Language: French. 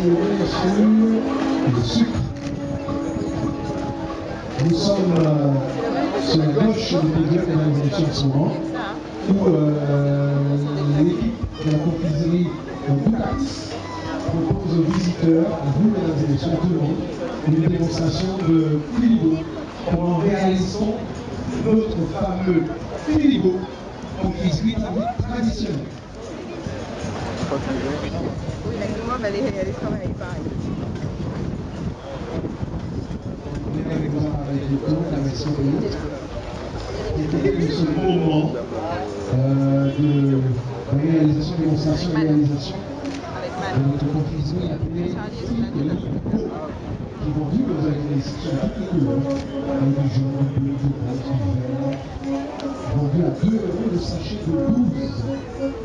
accélérer sur le sucre. Nous sommes sur la gauche du désert de l'organisation en ce moment, où l'équipe de la confiserie Boucatis propose aux visiteurs, à vous mesdames et messieurs, à tout le monde, une démonstration de filigo. Comment réalisons notre fameux filigo, confiserie traditionnelle. Oui, la moi, elle est travaillée pareil. On est avec moi avec le tour, la version de ce moment de réalisation, démonstration, réalisation de notre confiserie appelée filigo, qui vont tous vous avez ici sur toutes les couleurs, du jaune, du bleu, du rose, du vert, vendu à 2 € le sachet de 12.